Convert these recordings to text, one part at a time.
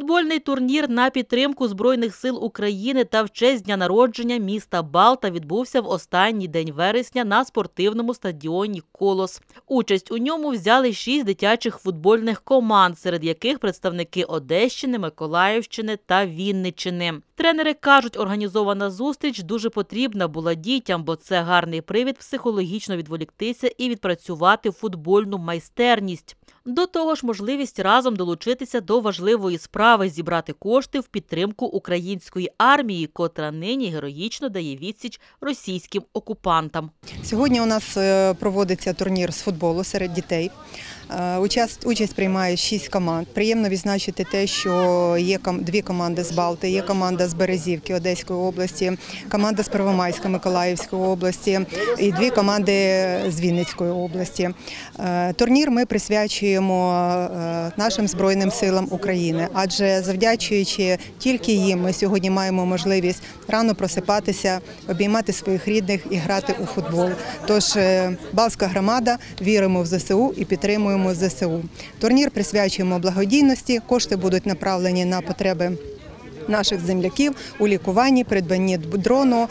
Футбольний турнір на підтримку Збройних сил України та в честь дня народження міста Балта відбувся в останній день вересня на спортивному стадіоні «Колос». Участь у ньому взяли 6 дитячих футбольних команд, серед яких представники Одещини, Миколаївщини та Вінниччини. Тренери кажуть, організована зустріч дуже потрібна була дітям, бо це гарний привід психологічно відволіктися і відпрацювати футбольну майстерність. До того ж, можливість разом долучитися до важливої справи – зібрати кошти в підтримку української армії, котра нині героїчно дає відсіч російським окупантам. Сьогодні у нас проводиться турнір з футболу серед дітей. Участь приймають 6 команд. Приємно відзначити те, що є 2 команди з Балти, є команда з Березівки Одеської області, команда з Первомайська Миколаївської області і 2 команди з Вінницької області. Турнір ми присвячуємо нашим Збройним силам України, адже завдячуючи тільки їм, ми сьогодні маємо можливість рано просипатися, обіймати своїх рідних і грати у футбол. Тож Балтська громада, віримо в ЗСУ і підтримуємо ЗСУ. Турнір присвячуємо благодійності, кошти будуть направлені на потреби наших земляків у лікуванні, придбанні дрону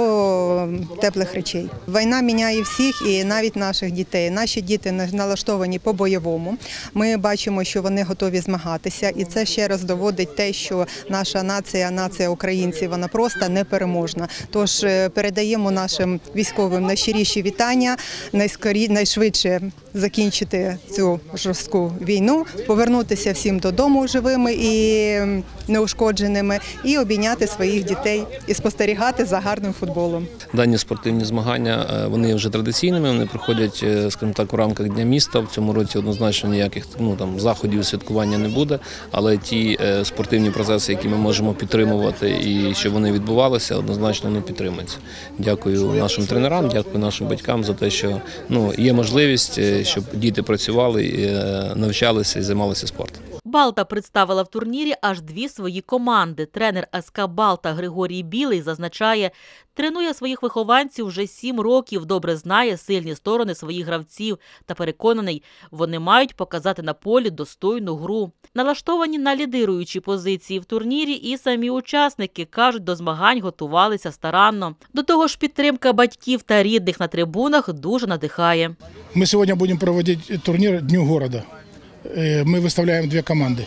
або теплих речей. Війна міняє всіх і навіть наших дітей. Наші діти налаштовані по-бойовому. Ми бачимо, що вони готові змагатися, і це ще раз доводить те, що наша нація, нація українців, вона просто непереможна. Тож передаємо нашим військовим найщиріші вітання, найшвидше закінчити цю жорстку війну, повернутися всім додому живими і неушкодженими, і обійняти своїх дітей, і спостерігати за гарним футболом. Дані спортивні змагання, вони вже традиційними, вони проходять, скажімо так, у рамках Дня міста. В цьому році однозначно ніяких заходів святкування не буде, але ті спортивні процеси, які ми можемо підтримувати і щоб вони відбувалися, однозначно вони підтримуються. Дякую нашим тренерам, дякую нашим батькам за те, що є можливість, щоб діти працювали, навчалися і займалися спортом. Балта представила в турнірі аж 2 свої команди. Тренер СК «Балта» Григорій Білий зазначає, тренує своїх вихованців вже 7 років, добре знає сильні сторони своїх гравців та переконаний, вони мають показати на полі достойну гру. Налаштовані на лідируючі позиції в турнірі і самі учасники, кажуть, до змагань готувалися старанно. До того ж, підтримка батьків та рідних на трибунах дуже надихає. Ми сьогодні будемо проводити турнір Дню города. Мы выставляем 2 команды.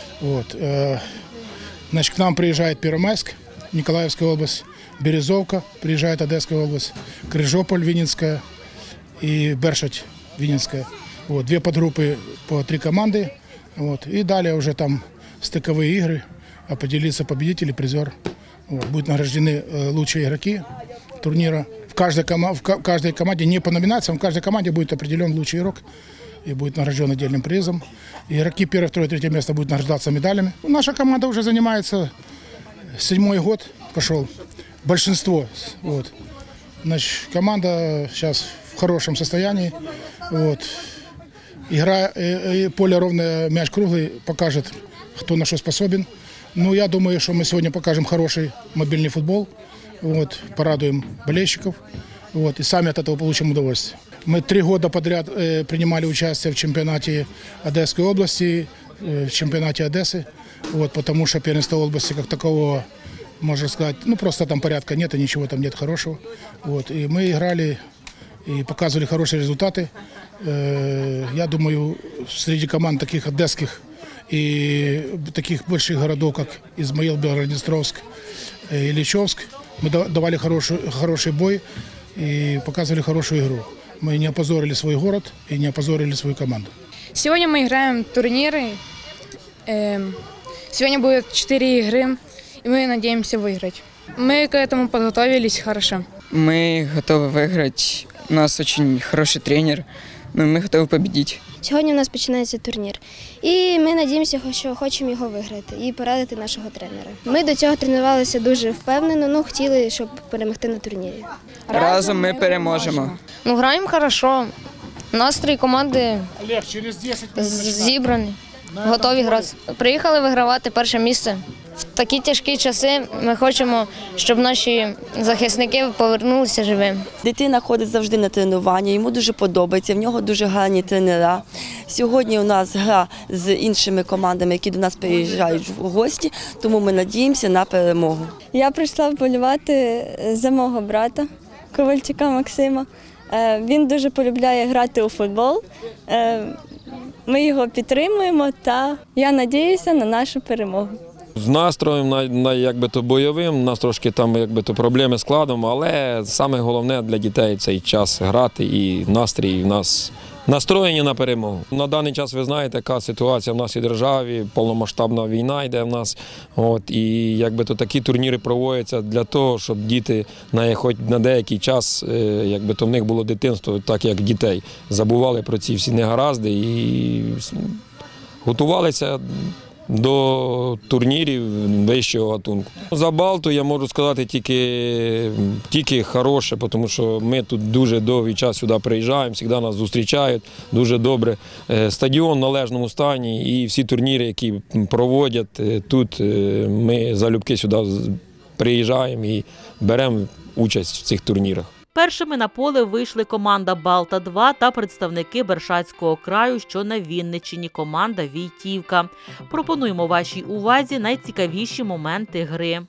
Значит, к нам приезжает Первомайск, Николаевская область, Березовка, приезжает Одесская область, Крыжополь, Винницкая и Бершадь, Винницкая. 2 подгруппы по 3 команды. И далее уже там стыковые игры, определится победитель и призер. Будут награждены лучшие игроки турнира. В каждой команде, не по номинациям, в каждой команде будет определен лучший игрок и будет награжден отдельным призом. Игроки 1, 2, 3 место будут награждаться медалями. Наша команда уже занимается 7-й год, пошел. Большинство. Значит, команда сейчас в хорошем состоянии. Игра, поле ровное, мяч круглый, покажет, кто на что способен. Я думаю, что мы сегодня покажем хороший мобильный футбол. Порадуем болельщиков. И сами от этого получим удовольствие. Мы 3 года подряд принимали участие в чемпионате Одесской области, в чемпионате Одессы, потому что первенство области как такового, можно сказать, просто там порядка нет и ничего там нет хорошего. И мы играли и показывали хорошие результаты. Я думаю, среди команд таких одесских и таких больших городов, как Измаил, Белгород-Днестровск, Ильичевск, мы давали хороший бой и показывали хорошую игру. Мы не опозорили свой город и не опозорили свою команду. Сегодня мы играем турниры. Сегодня будет 4 игры, и мы надеемся выиграть. Мы к этому подготовились хорошо. Мы готовы выиграть. У нас очень хороший тренер. Ми готові победити. Сьогодні у нас починається турнір. І ми сподіваємося, що хочемо його виграти і порадити нашого тренера. Ми до цього тренувалися дуже впевнено, хотіли, щоб перемогти на турнірі. Разом ми переможемо. Граємо добре. Настрій команди зібраний. Готові грати. Приїхали вигравати 1 місце. в такі тяжкі часи ми хочемо, щоб наші захисники повернулися живими. Дитина ходить завжди на тренування, йому дуже подобається, в нього дуже гарні тренера. Сьогодні у нас гра з іншими командами, які до нас приїжджають в гості, тому ми надіємося на перемогу. Я прийшла вболівати за мого брата Ковальчука Максима. Він дуже полюбляє грати у футбол. Ми його підтримуємо та я сподіваюся на нашу перемогу. З настроєм бойовим, у нас трошки там проблеми з складом, але саме головне для дітей цей час грати і настрій в нас настроєні на перемогу. На даний час ви знаєте, яка ситуація в нашій державі, повномасштабна війна йде в нас. І такі турніри проводяться для того, щоб діти хоч на деякий час, в них було дитинство, так як дітей, забували про ці всі негаразди і готувалися до турнірів вищого гатунку. За Балту я можу сказати тільки хороше, тому що ми тут дуже довгий час сюди приїжджаємо, завжди нас зустрічають дуже добре. Стадіон в належному стані і всі турніри, які проводять тут, ми залюбки сюди приїжджаємо і беремо участь в цих турнірах. Першими на поле вийшли команда «Балта-2» та представники Бершацького краю, що на Вінниччині, команда «Війтівка». Пропонуємо вашій увазі найцікавіші моменти гри.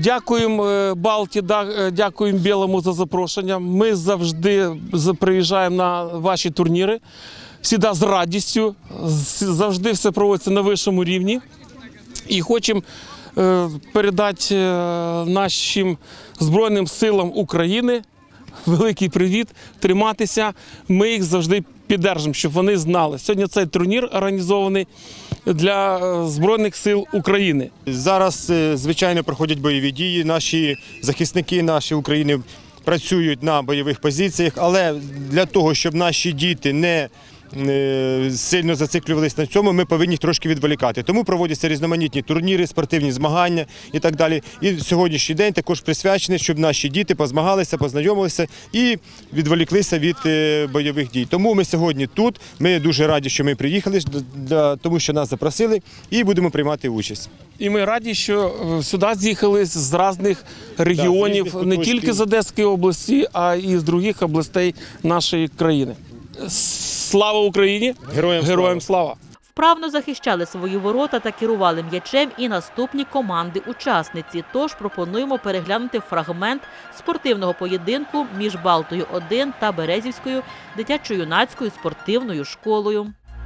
Дякуємо Балті, дякуємо Білому за запрошення. Ми завжди приїжджаємо на ваші турніри, завжди з радістю, завжди все проводиться на вищому рівні. І хочемо передати нашим Збройним силам України великий привіт, триматися. Ми їх завжди піддержимо, щоб вони знали. Сьогодні цей турнір організований для Збройних сил України. Зараз, звичайно, проходять бойові дії. Наші захисники, наші України працюють на бойових позиціях, але для того, щоб наші діти не сильно зациклювалися на цьому, ми повинні їх трошки відволікати. Тому проводяться різноманітні турніри, спортивні змагання і так далі. І сьогоднішній день також присвячений, щоб наші діти позмагалися, познайомилися і відволіклися від бойових дій. Тому ми сьогодні тут, ми дуже раді, що ми приїхали, тому що нас запросили і будемо приймати участь. І ми раді, що сюди з'їхали з різних регіонів, не тільки з Одеської області, а й з інших областей нашої країни. Слава Україні! Героям слава! Вправно захищали свої ворота та керували м'ячем і наступні команди-учасниці. Тож пропонуємо переглянути фрагмент спортивного поєдинку між Балтою-1 та Березівською дитячо-юнацькою спортивною школою.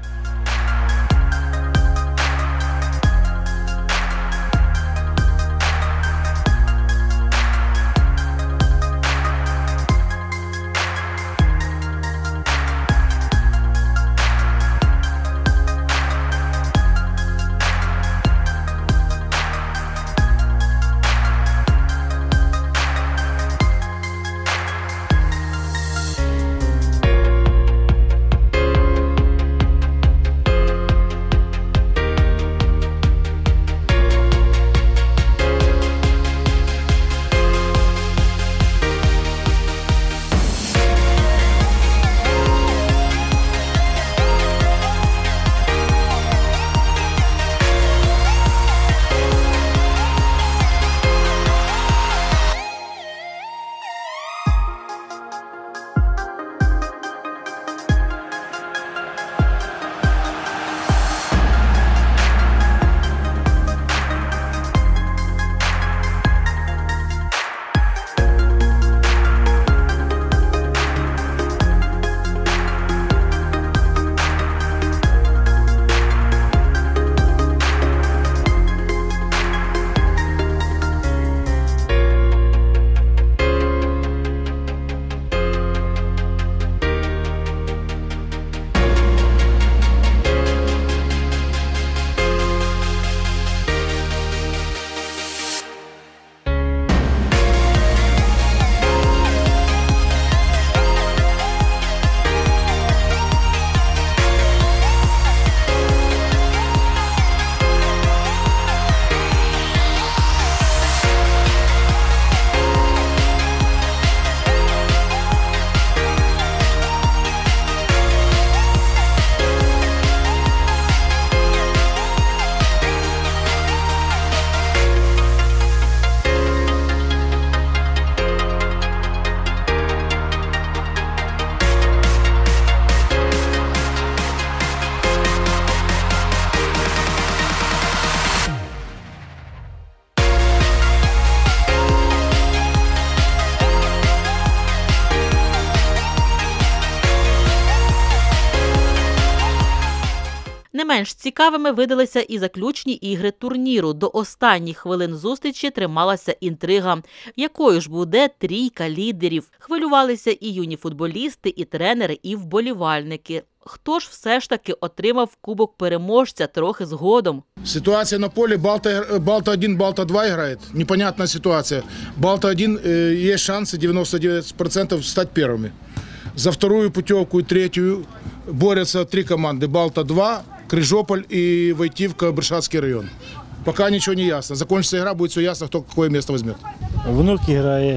Не менш цікавими видалися і заключні ігри турніру. До останніх хвилин зустрічі трималася інтрига. Якою ж буде трійка лідерів? Хвилювалися і юні футболісти, і тренери, і вболівальники. Хто ж все ж таки отримав кубок переможця трохи згодом? Ситуация на поле, Балта-1, Балта-2 играет. Непонятная ситуация. Балта-1 есть шансы 99% стать первыми. За вторую путевку и третью борются три команды. Балта-2, Крыжополь и Войтивка, Бершатский район. Пока ничего не ясно. Закончится игра, будет все ясно, кто какое место возьмет. Внук играет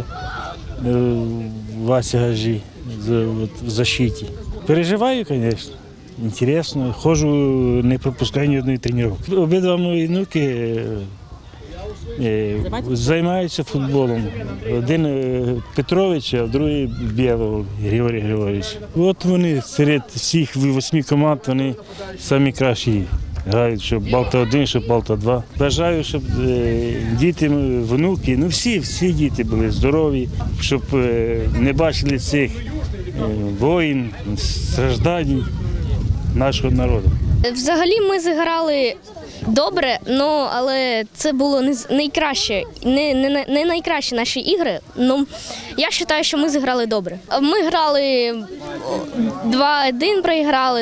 Вася Гажи в защите. Переживаю, конечно. Интересно. Хожу, не пропускаю ні одної тренування. Обидва мої внуки займаються футболом. Один Петрович, а другий Білого, Григорій Григорович. От вони серед всіх 8 команд, вони самі кращі грають, щоб Балта-1, щоб Балта-2. Бажаю, щоб діти, внуки, всі діти були здорові, щоб не бачили цих воїн, страждань нашого народу. Взагалі ми зіграли добре, але це було не найкращі наші ігри. Я вважаю, що ми зіграли добре. Ми грали 2-1, проіграли,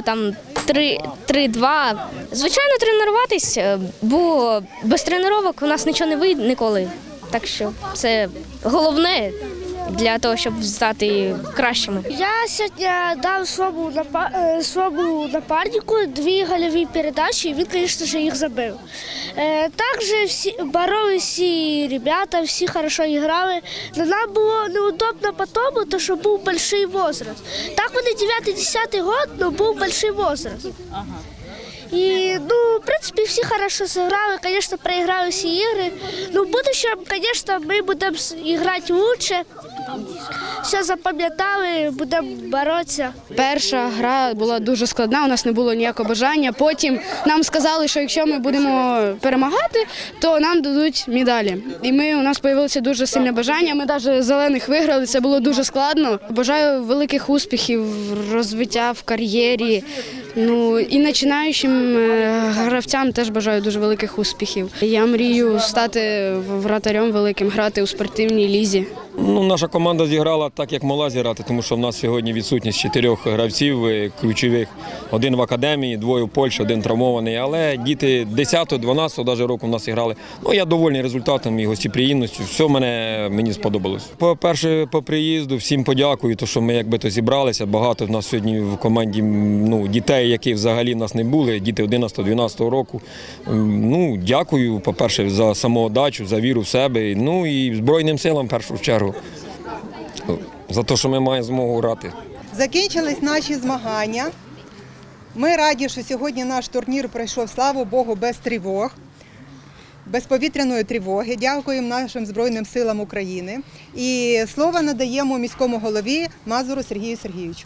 3-2. Звичайно, тренуватись, бо без тренувань у нас нічого не вийде ніколи. Так що це головне для того, щоб стати кращими. Я сьогодні дав своєму напарнику 2 гольові передачі, і він, звісно ж, їх забив. Також боролися всі ребята, всі добре грали. Но нам було неудобно тому, що був великий возраст. Так вони 9-10 год, але був великий возраст. І, в принципі, всі добре зіграли, звісно, проіграли всі ігри. В будущем, звісно, ми будемо грати краще. Все запам'ятали, будемо боротися. Перша гра була дуже складна, у нас не було ніякого бажання. Потім нам сказали, що якщо ми будемо перемагати, то нам дадуть медалі. І у нас з'явилося дуже сильне бажання, ми навіть зелених виграли, це було дуже складно. Бажаю великих успіхів, розвиття в кар'єрі. І починаючим гравцям теж бажаю дуже великих успіхів. Я мрію стати вратарем великим, грати у спортивній лізі. Наша команда зіграла так, як могла зіграти, тому що в нас сьогодні відсутність 4 гравців ключових. 1 в академії, 2 в Польщі, 1 травмований. Але діти 10-12 навіть року в нас зіграли. Я довольний результатом і гостеприємністю. Все мені сподобалось. По-перше, по приїзду всім подякую, тому що ми зібралися. Багато в нас сьогодні в команді дітей, які взагалі в нас не були, діти 11-12 року. Дякую, по-перше, за самоотдачу, за віру в себе. І Збройним силам, в першу чергу, за те, що ми маємо змогу грати. Закінчились наші змагання. Ми раді, що сьогодні наш турнір пройшов, слава Богу, без тривог, без повітряної тривоги. Дякуємо нашим Збройним силам України. І слово надаємо міському голові Мазуру Сергію Сергійовичу.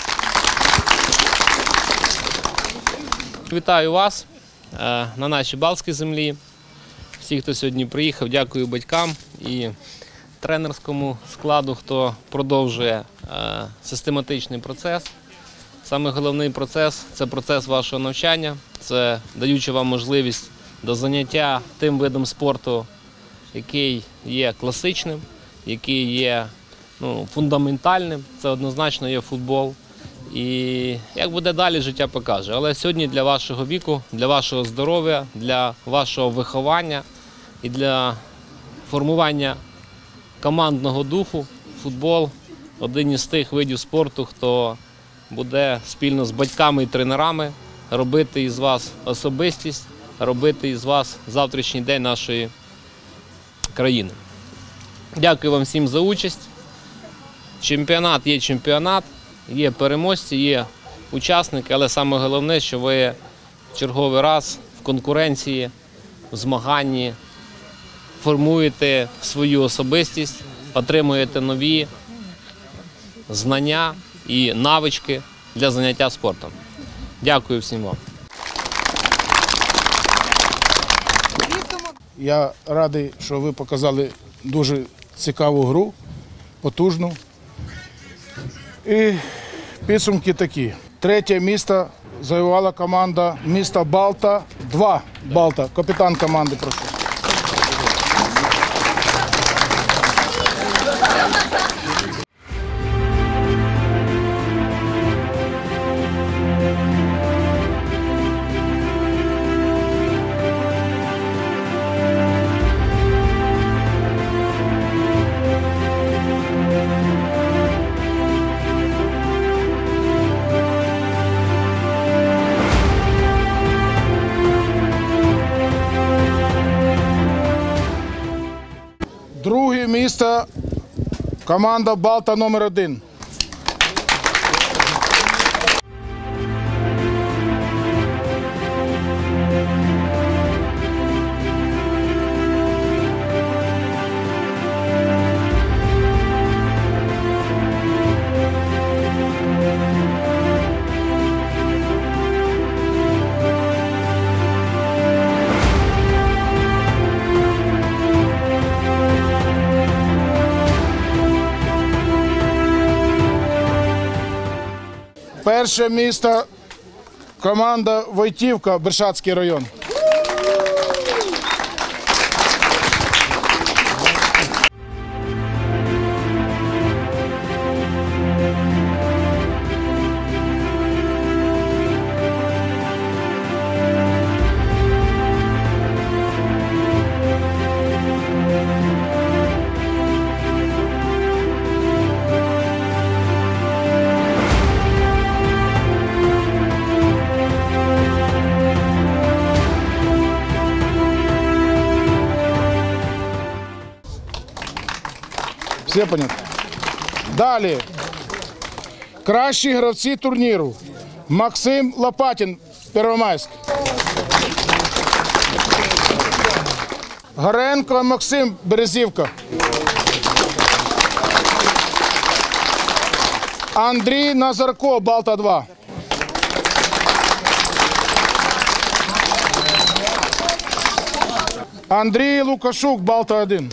Вітаю вас на нашій Балтській землі. Всі, хто сьогодні приїхав, дякую батькам і тренерському складу, хто продовжує систематичний процес. Саме головний процес – це процес вашого навчання, це даючи вам можливість до заняття тим видом спорту, який є класичним, який є фундаментальним, це однозначно є футбол. І як буде далі, життя покаже. Але сьогодні для вашого віку, для вашого здоров'я, для вашого виховання і для формування командного духу футбол – один із тих видів спорту, хто буде спільно з батьками і тренерами робити із вас особистість, робити із вас завтрашній день нашої країни. Дякую вам всім за участь. Чемпіонат є чемпіонат, є переможці, є учасники, але саме головне, що ви черговий раз в конкуренції, в змаганні формуєте свою особистість, отримуєте нові знання і навички для заняття спортом. Дякую всім вам. Я радий, що ви показали дуже цікаву гру, потужну. І підсумки такі. 3-е місце завоювала команда міста Балта. 2 Балта. Капітан команди, прошу. Друге місце команда Балта номер 1. Перше місто команда Войтівка, Бершацький район. Все понятно? Далі. Кращі гравці турніру. Максим Лопатін, Первомайськ. Горенко Максим, Березівка. Андрій Назарко, Балта 2. Андрій Лукашук, Балта 1.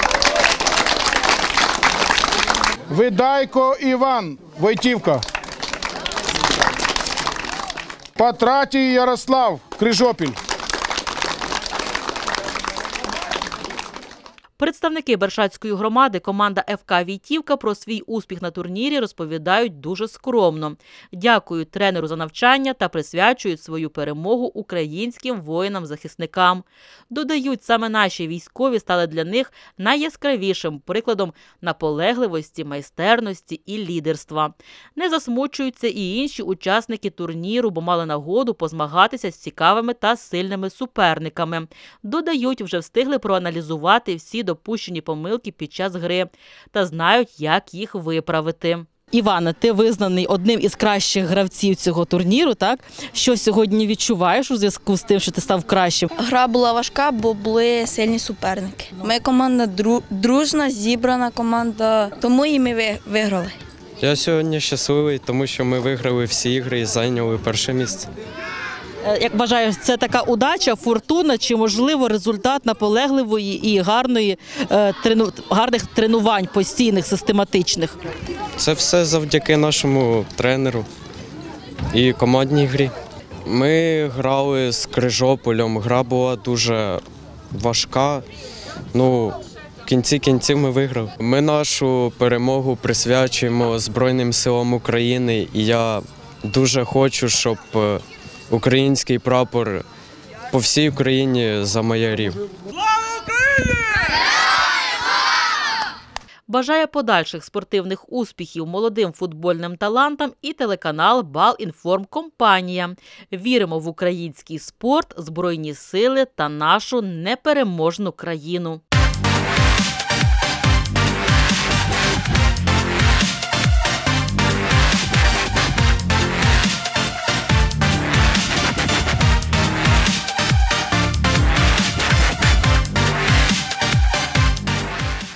Видайко Іван, Войтівка. Патратій Ярослав, Крижопіль. Представники Бершацької громади, команда ФК «Війтівка» про свій успіх на турнірі розповідають дуже скромно. Дякують тренеру за навчання та присвячують свою перемогу українським воїнам-захисникам. Додають, саме наші військові стали для них найяскравішим прикладом наполегливості, майстерності і лідерства. Не засмучуються і інші учасники турніру, бо мали нагоду позмагатися з цікавими та сильними суперниками. Додають, вже встигли проаналізувати всі допущені помилки під час гри та знають, як їх виправити. Іване, ти визнаний одним із кращих гравців цього турніру, так? Що сьогодні відчуваєш у зв'язку з тим, що ти став кращим? Гра була важка, бо були сильні суперники. Моя команда дружна, зібрана команда, тому і ми виграли. Я сьогодні щасливий, тому що ми виграли всі ігри і зайняли перше місце. Як вважаєш, це така удача, фортуна чи, можливо, результат наполегливої і гарних тренувань, постійних, систематичних? Це все завдяки нашому тренеру і командній грі. Ми грали з Крижополем, гра була дуже важка. В кінці кінців ми виграли. Ми нашу перемогу присвячуємо Збройним силам України, і я дуже хочу, щоб український прапор по всій Україні замайорів. Слава Україні! Бажає подальших спортивних успіхів молодим футбольним талантам і телеканал «Балінформкомпанія». Віримо в український спорт, Збройні сили та нашу непереможну країну.